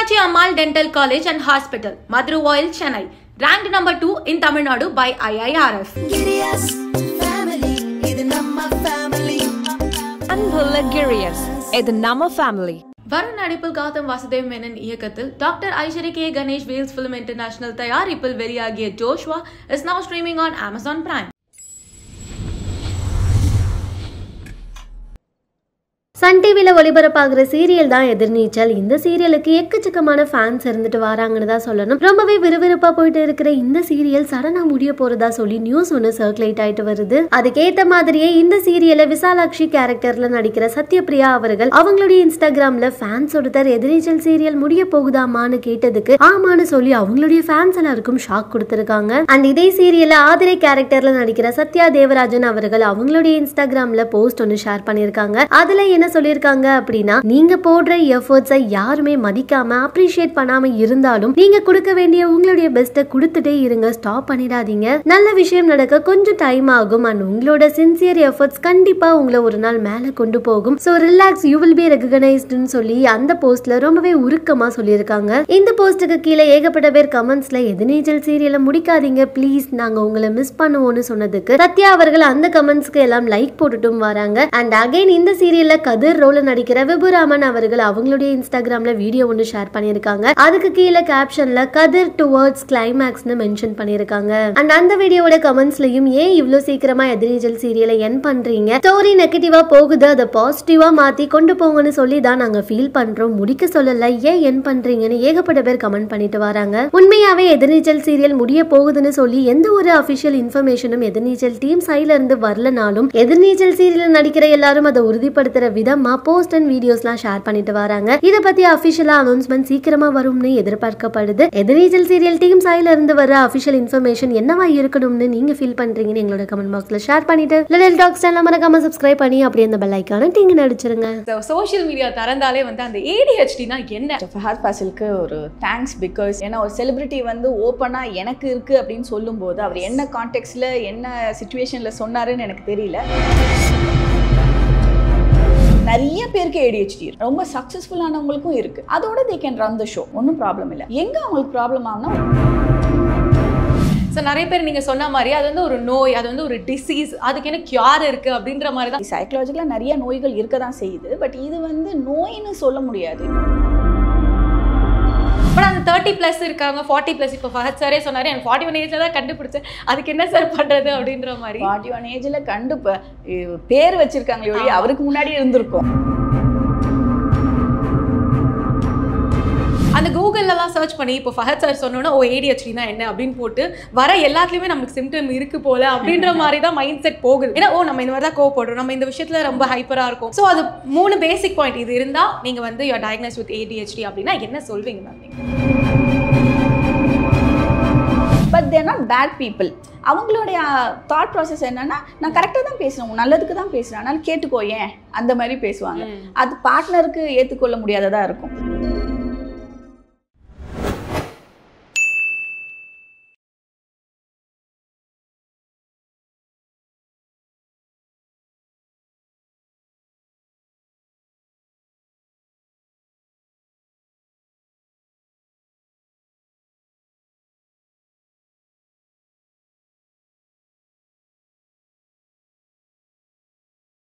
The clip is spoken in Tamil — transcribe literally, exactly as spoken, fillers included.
Meenakshi Ammal Dental College and Hospital, Madurai, Chennai, ranked number two in Tamil Nadu by I I R F. Girias, இது நம்ம family. வருண் நடிப்பில் கௌதம் வாசுதேவ் மேனன் இயக்கத்தில் doctor Aishwarya K Ganesh Vels film international தயாரிப்பில் வெளியாகிய Joshua is now streaming on Amazon Prime. Sun டிவில ஒளிபரப்பாகிற சீரியல் தான் எதிர்நீச்சல். இந்த சீரியலுக்கு எக்கச்சக்கமான ஃபேன்ஸ் இருந்துட்டு வராங்கன்னு தான் சொல்லணும். ரொம்பவே விறுவிறுப்பா போயிட்டு இருக்கிற இந்த சீரியல் சடனா முடிய போறதா சொல்லி நியூஸ் ஒன்று சர்க்குலேட் ஆயிட்டு வருது. அதுக்கேத்த மாதிரியே இந்த சீரியலை விசாலாட்சி கேரக்டர்ல நடிக்கிற சத்யபிரியா அவர்கள் அவங்களுடைய இன்ஸ்டாகிராம்ல ஃபேன்ஸ் ஒருத்தர் எதிர்நீச்சல் சீரியல் முடிய போகுதாமான்னு கேட்டதுக்கு ஆமான்னு சொல்லி அவங்களுடைய ஃபேன்ஸ் எல்லாருக்கும் ஷாக் கொடுத்திருக்காங்க. அண்ட் இதே சீரியல்ல ஆதிரை கேரக்டர்ல நடிக்கிற சத்யா தேவராஜன் அவர்கள் அவங்களுடைய இன்ஸ்டாகிராம்ல போஸ்ட் ஒன்று ஷேர் பண்ணிருக்காங்க. அதுல என்ன சொல்லிருக்காங்க அப்படின்னா, நீங்க போடுற எஃபர்ட்ஸை யாருமே மதிக்காம அப்ரிஷியேட் பண்ணாம இருந்தாலும் நீங்க கொடுக்க வேண்டிய உங்களுடைய பெஸ்ட்டை கொடுத்துட்டே இருங்க, ஸ்டாப் பண்ணிடாதீங்க. நல்ல விஷயம் நடக்க கொஞ்சம் டைம் ஆகும் அண்ட் உங்களோட சின்சியர் எஃபர்ட்ஸ் கண்டிப்பா உங்களை ஒரு நாள் மேல கொண்டு போகும். So relax, you will be ரெகனைஸ்ட்னு சொல்லி அந்த போஸ்ட்ல ரொம்பவே உருக்கமா சொல்லியிருக்காங்க. இந்த போஸ்டுக்கு கீழே ஏகப்பட்ட பேர் கமெண்ட்ஸ்ல எதிர்நீச்சல் சீரியலை முடிக்காதீங்க ப்ளீஸ், நாங்க உங்களை மிஸ் பண்ணுவோம்னு சொன்னதுக்கு சத்யா அவர்கள் அந்த கமெண்ட்ஸ்க்கு எல்லாம் லைக் போட்டுட்டும் வராங்க. அண்ட் அகைன் இந்த சீரியல்ல கதிர் ரோல நடிக்கிற விபுராமன் அவர்கள் அவங்களுடைய இன்ஸ்டாகிராம்ல வீடியோ ஒன்று ஷேர் பண்ணிருக்காங்க. அதுக்கு கீழே கேப்ஷன்ல கதிர் டுவர்ட்ஸ் கிளைமேக்ஸ்னு மென்ஷன் பண்ணிருக்காங்க. அண்ட் அந்த வீடியோட கமெண்ட்ஸ்லயும் ஏன் இவ்வளவு சீக்கிரமா எதிர்நீச்சல் சீரியலை என் பண்றீங்க, ஸ்டோரி நெகட்டிவா போகுது, அதை பாசிட்டிவா மாத்தி கொண்டு போங்கன்னு சொல்லி தான் நாங்க ஃபீல் பண்றோம், முடிக்க சொல்லல, ஏன் என் பண்றீங்கன்னு ஏகப்பட்ட பேர் கமெண்ட் பண்ணிட்டு வராங்க. உண்மையாவே எதிர்நீச்சல் சீரியல் முடிய போகுதுன்னு சொல்லி எந்த ஒரு அபிஷியல் இன்ஃபர்மேஷனும் எதிர்நீச்சல் டீம் சைட்ல இருந்து வரலனாலும் எதிர்நீச்சல் சீரியல் நடிக்கிற எல்லாரும் அதை உறுதிப்படுத்துற விதமா போஸ்ட் அண்ட் வீடியோஸ்லாம் ஷேர் பண்ணிட்டு வராங்க. இத பத்தி அபிஷியலா அனௌன்ஸ்மெண்ட் சீக்கிரமா வரும்னு எதிர்பார்க்கப்படுது. எதிர்நீச்சல் சீரியல் டீம் சைட்ல இருந்து வர அபிஷியல் இன்ஃபர்மேஷன் என்னவா இருக்கணும்னு நீங்க ஃபீல் பண்றீங்கன்னு எங்களோட கமெண்ட் பாக்ஸ்ல ஷேர் பண்ணிட்டு லிட்டில் டாக்ஸ் சேனலை மறக்காம சப்ஸ்கிரைப் பண்ணி அப்படியே அந்த பெல் ஐகானை டிங் அடிச்சிருங்க. சோஷியல் மீடியா தரந்தாலே வந்து அந்த A D H D னா என்ன? ஃபஹத் ஃபாசிலுக்கு ஒரு தேங்க்ஸ், பிகாஸ் ஏன்னா ஒரு செலிபிரிட்டி வந்து ஓப்பனா எனக்கு இருக்கு அப்படின்னு சொல்லும்போது அவர் என்ன கான்டெக்ட்ல என்ன சிச்சுவேஷன்ல சொன்னாருன்னு எனக்கு தெரியல. நிறைய பேருக்கு A D H D ரொம்ப சக்சஸ்ஃபுல்லானவங்களுக்கும் இருக்கு, அதோட they can run the show, ஒன்றும் ப்ராப்ளம் இல்லை. எங்க அவங்களுக்கு ப்ராப்ளம் ஆகுனா, ஸோ நிறைய பேர் நீங்க சொன்ன மாதிரி அது வந்து ஒரு நோய், அது வந்து ஒரு டிசீஸ், அதுக்கு என்ன கியூர் இருக்கு அப்படின்ற மாதிரி தான். சைக்கலாஜிக்கலா நிறைய நோய்கள் இருக்க தான் செய்யுது, பட் இது வந்து நோய்னு சொல்ல முடியாது. பட் அந்த தேர்ட்டி பிளஸ் இருக்காங்க, ஃபார்ட்டி பிளஸ், இப்போ ஃபஹத் சாரே சொன்னாரு எனக்கு ஃபார்ட்டி ஒன் ஏஜ்ல தான் கண்டுபிடிச்சேன், அதுக்கு என்ன சார் பண்றது அப்படின்ற மாதிரி. ஃபார்ட்டி ஒன் ஏஜ்ல கண்டு பேர் வச்சிருக்காங்களே ஒழிய அவருக்கு முன்னாடி இருந்திருக்கும். அந்த கூகுள்லாம் சர்ச் பண்ணி இப்போ ஃபஹத் சார் சொன்னோன்னா ஓ A D H D னா என்ன அப்படின்னு போட்டு வர எல்லாத்துலயுமே நமக்கு சிம்டம் இருக்கு போல அப்படின்ற மாதிரி தான் மைண்ட் செட் போகுது. ஏன்னா ஓ நம்ம இந்த மாதிரி தான் கோவப்படுறோம், நம்ம இந்த விஷயத்துல ரொம்ப ஹைப்பரா இருக்கும். ஸோ அது மூணு பேசிக் பாயிண்ட் இது இருந்தா நீங்க வந்து you are diagnosed with A D H D அப்படின்னா என்ன சொல்வீங்க மேம் நீங்க? But they're not bad people. அவங்களுடைய தாட் ப்ராசஸ் என்னன்னா, நான் கரெக்டாக தான் பேசுகிறேன், நல்லதுக்கு தான் பேசுகிறேன், அதனால கேட்டுக்கோ ஏன் அந்த மாதிரி பேசுவாங்க. அது பார்ட்னருக்கு ஏற்றுக்கொள்ள முடியாததாக இருக்கும்.